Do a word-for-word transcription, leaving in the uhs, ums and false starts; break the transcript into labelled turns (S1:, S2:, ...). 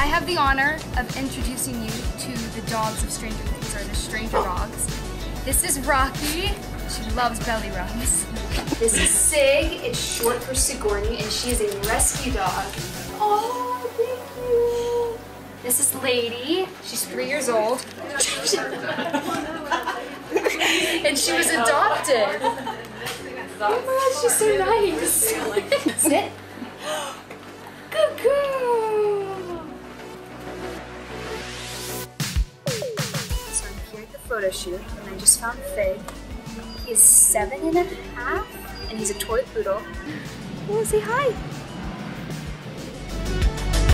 S1: I have the honor of introducing you to the dogs of Stranger Things, or the Stranger Dogs. This is Rocky. She loves belly rubs. This is Sig. It's short for Sigourney, and she is a rescue dog. Oh, thank you. This is Lady. She's three years old. And she was adopted. Oh my god, she's so nice. Sit. Good girl. So I'm here at the photo shoot, and I just found Fig. He is seven and a half, and he's a toy poodle. Oh, say hi.